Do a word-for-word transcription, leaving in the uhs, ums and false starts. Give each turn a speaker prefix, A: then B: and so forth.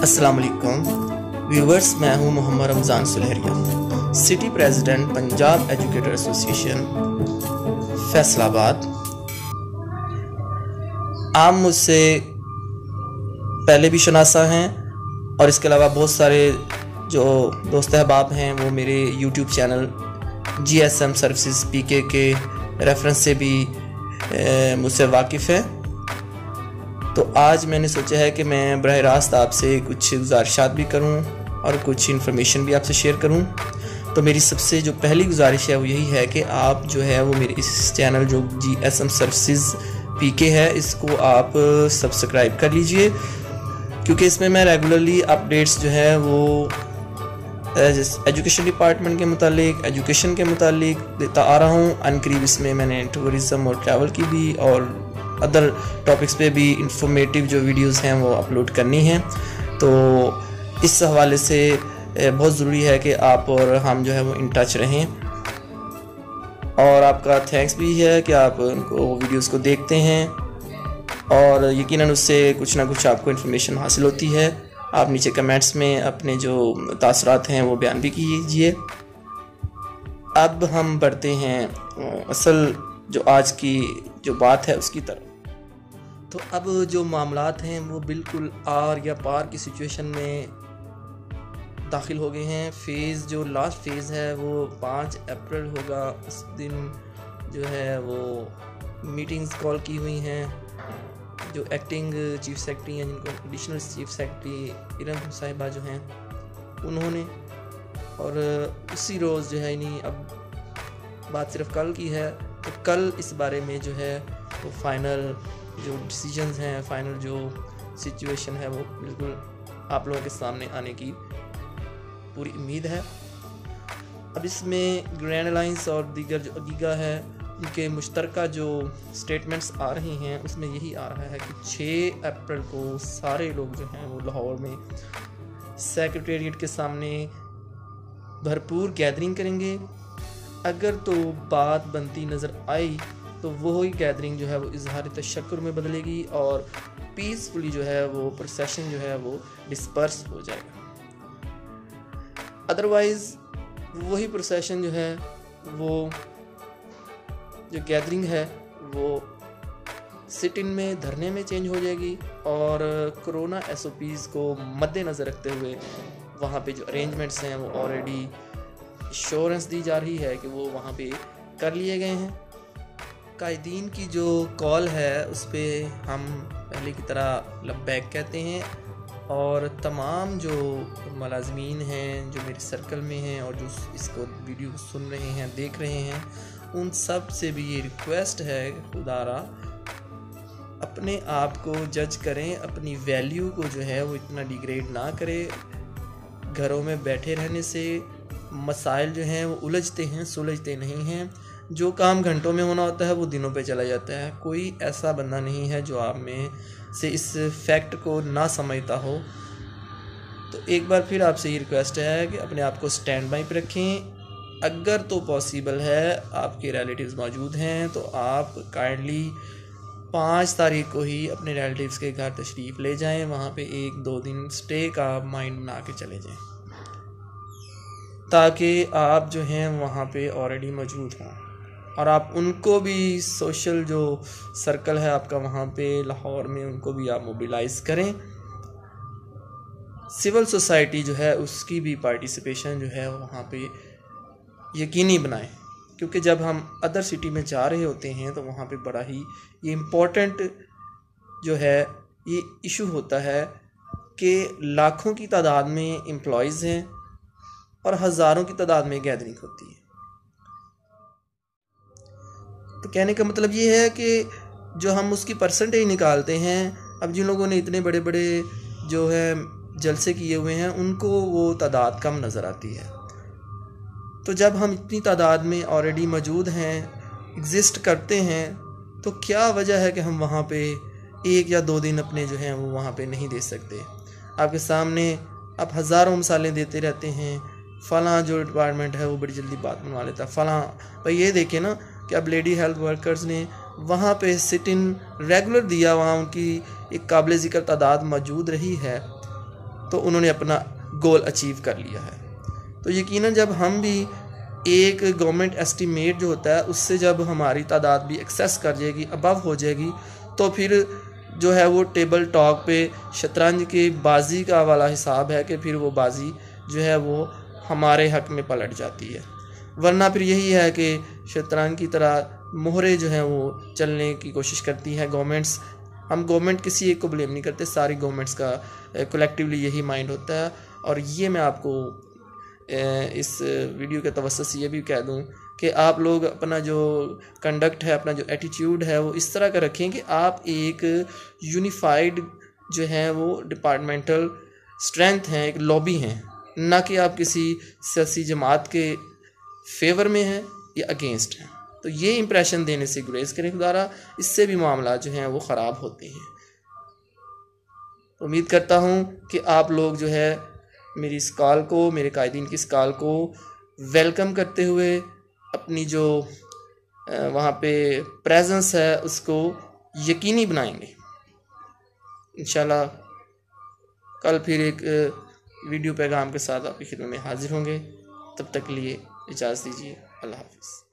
A: अस्सलाम वालेकुम व्यूवर्स, मैं हूं Mohammad Ramzan Sulehria, city president Punjab educator association Faisalabad. आप मुझसे पहले भी शनासा हैं और इसके अलावा बहुत सारे जो दोस्त अहबाब हैं वो मेरे YouTube channel G S M services P K के रेफरेंस से भी मुझसे वाकिफ़ है। तो आज मैंने सोचा है कि मैं बराह रास्त आपसे कुछ गुजारिशात भी करूं और कुछ इन्फॉर्मेशन भी आपसे शेयर करूं। तो मेरी सबसे जो पहली गुजारिश है वो यही है कि आप जो है वो मेरे इस चैनल जो G S M services P K है इसको आप सब्सक्राइब कर लीजिए, क्योंकि इसमें मैं रेगुलरली अपडेट्स जो है वो एजुकेशन डिपार्टमेंट के मुतालिक एजुकेशन के मुतालिक देता आ रहा हूँ। अनकरीब इसमें मैंने टूरिज़म और ट्रैवल की भी और अदर टॉपिक्स पे भी इंफॉर्मेटिव जो वीडियोस हैं वो अपलोड करनी है। तो इस हवाले से बहुत ज़रूरी है कि आप और हम जो है वो इन टच रहें, और आपका थैंक्स भी है कि आप उनको वीडियोस को देखते हैं और यकीनन उससे कुछ ना कुछ आपको इन्फॉर्मेशन हासिल होती है। आप नीचे कमेंट्स में अपने जो तासरात हैं वो बयान भी कीजिए। अब हम बढ़ते हैं असल जो आज की जो बात है उसकी तरफ। तो अब जो मामलात हैं वो बिल्कुल आर या पार की सिचुएशन में दाखिल हो गए हैं। फ़ेज़ जो लास्ट फेज़ है वो पाँच अप्रैल होगा। उस दिन जो है वो मीटिंग्स कॉल की हुई हैं। जो एक्टिंग चीफ सेक्रेटरी हैं, जिनको एडिशनल चीफ सेक्रेटरी इरम साहिबा जो हैं उन्होंने, और उसी रोज़ जो है यानी अब बात सिर्फ कल की है, तो कल इस बारे में जो है वो फाइनल जो डिसीजंस हैं, फाइनल जो सिचुएशन है वो बिल्कुल आप लोगों के सामने आने की पूरी उम्मीद है। अब इसमें ग्रैंड अलायंस और दीगर जो अगीगा है उनके मुश्तरका जो स्टेटमेंट्स आ रही हैं उसमें यही आ रहा है कि छः अप्रैल को सारे लोग जो हैं वो लाहौर में सेक्रेटेरिएट के सामने भरपूर गैदरिंग करेंगे। अगर तो बात बनती नज़र आई तो वही गैदरिंग जो है वो इजहार तशक्कुर में बदलेगी और पीसफुली जो है वो प्रोसेशन जो है वो डिस्पर्स हो जाएगा। अदरवाइज़ वही प्रोसेशन जो है वो जो गैदरिंग है वो सिट इन में धरने में चेंज हो जाएगी, और कोरोना एस ओ पीज़ को मद्देनज़र रखते हुए वहाँ पे जो अरेंजमेंट्स हैं वो ऑलरेडी इंश्योरेंस दी जा रही है कि वो वहाँ पे कर लिए गए हैं। कायदीन की जो कॉल है उस पर हम पहले की तरह लब्बैक कहते हैं, और तमाम जो मुलाज़मीन हैं जो मेरे सर्कल में हैं और जो इसको वीडियो को सुन रहे हैं देख रहे हैं उन सब से भी ये रिक्वेस्ट है, खुदारा अपने आप को जज करें, अपनी वैल्यू को जो है वो इतना डिग्रेड ना करें। घरों में बैठे रहने से मसाइल जो हैं वो उलझते हैं, सुलझते नहीं हैं। जो काम घंटों में होना होता है वो दिनों पे चला जाता है। कोई ऐसा बंदा नहीं है जो आप में से इस फैक्ट को ना समझता हो। तो एक बार फिर आपसे ये रिक्वेस्ट है कि अपने आप को स्टैंड बाई पे रखें। अगर तो पॉसिबल है, आपके रिलेटिव्स मौजूद हैं, तो आप काइंडली पाँच तारीख को ही अपने रिलेटिव्स के घर तशरीफ़ ले जाएं। वहाँ पे एक दो दिन स्टे का माइंड बना के चले जाएं, ताकि आप जो हैं वहाँ पे ऑलरेडी मौजूद हों और आप उनको भी सोशल जो सर्कल है आपका वहाँ पे लाहौर में उनको भी आप मोबिलाइज़ करें। सिविल सोसाइटी जो है उसकी भी पार्टिसिपेशन जो है वहाँ पे यकीनी बनाएं, क्योंकि जब हम अदर सिटी में जा रहे होते हैं तो वहाँ पे बड़ा ही ये इम्पोर्टेंट जो है ये इशू होता है कि लाखों की तादाद में एम्प्लॉयज़ हैं और हज़ारों की तादाद में गैदरिंग होती है। तो कहने का मतलब ये है कि जो हम उसकी परसेंटेज निकालते हैं, अब जिन लोगों ने इतने बड़े बड़े जो है जलसे किए हुए हैं उनको वो तादाद कम नज़र आती है। तो जब हम इतनी तादाद में ऑलरेडी मौजूद हैं, एग्जिस्ट करते हैं, तो क्या वजह है कि हम वहाँ पे एक या दो दिन अपने जो हैं वो वहाँ पे नहीं दे सकते। आपके सामने आप हज़ारों मिसालें देते रहते हैं। फ़लाँ जो डिपार्टमेंट है वो बड़ी जल्दी बात बनवा लेता है। फ़लाँ भाई ये देखें ना कि अब लेडी हेल्थ वर्कर्स ने वहाँ पे सिट इन रेगुलर दिया, वहाँ उनकी एक काबिल ज़िक्र तादाद मौजूद रही है, तो उन्होंने अपना गोल अचीव कर लिया है। तो यकीनन जब हम भी एक गवर्नमेंट एस्टीमेट जो होता है उससे जब हमारी तादाद भी एक्सेस कर जाएगी, अबव हो जाएगी, तो फिर जो है वो टेबल टॉक पे शतरंज के बाजी का वाला हिसाब है कि फिर वो बाजी जो है वो हमारे हक में पलट जाती है। वरना फिर यही है कि शतरंज की तरह मोहरे जो हैं वो चलने की कोशिश करती हैं गवर्नमेंट्स। हम गवर्नमेंट किसी एक को ब्लेम नहीं करते, सारी गवर्नमेंट्स का कलेक्टिवली यही माइंड होता है। और ये मैं आपको इस वीडियो के तवज्जुह से ये भी कह दूं कि आप लोग अपना जो कंडक्ट है, अपना जो एटीट्यूड है वो इस तरह का रखें कि आप एक यूनिफाइड जो है वो डिपार्टमेंटल स्ट्रेंथ हैं, एक लॉबी हैं, ना कि आप किसी सियासी जमात के फेवर में हैं या अगेंस्ट हैं। तो ये इंप्रेशन देने से गुरेज करें खुदारा, इससे भी मामला जो हैं वो ख़राब होते हैं। तो उम्मीद करता हूँ कि आप लोग जो है मेरी इस कॉल को, मेरे कायदीन की इस कॉल को वेलकम करते हुए अपनी जो वहाँ पे प्रेजेंस है उसको यकीनी बनाएंगे। इंशाल्लाह कल फिर एक वीडियो पैगाम के साथ आपकी खिदमत में हाजिर होंगे। तब तक के लिए इजाज़त दीजिए। अल्लाह हाफ़िज़।